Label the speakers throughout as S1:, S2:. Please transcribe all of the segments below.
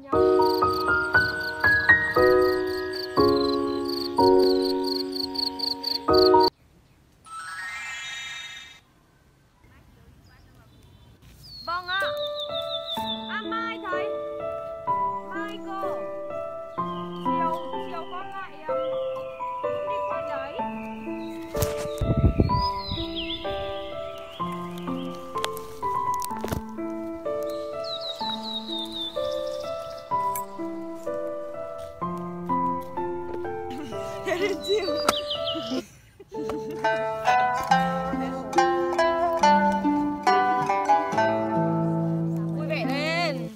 S1: Vâng ạ. À mai thầy. Mai cô. Chiều con lại cũng đi qua đấy. Chiều. Vui vẻ lên.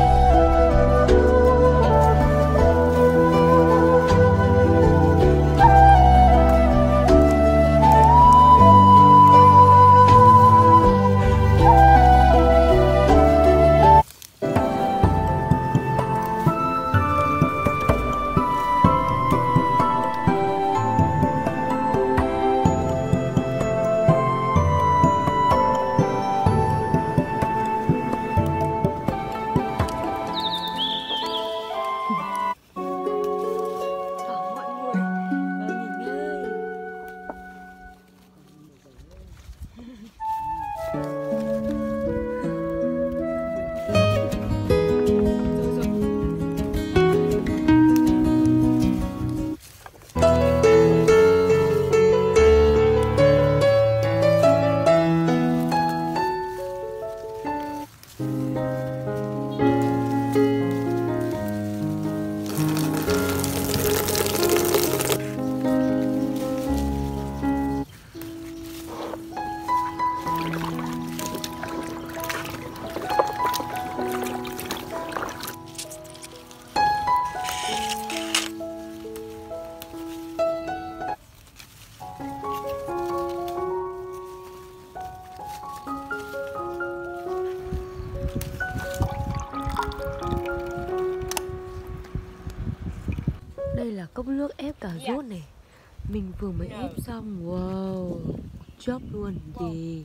S2: Đây là cốc nước ép cà rốt này. Mình vừa mới ép xong. Wow, chóp luôn gì.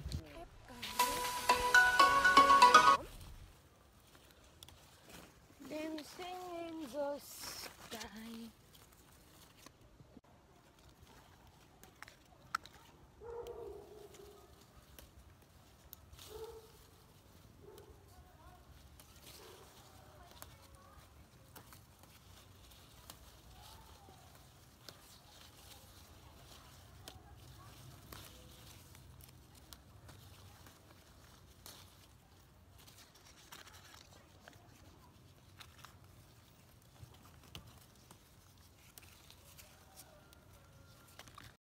S1: Dancing in the sky.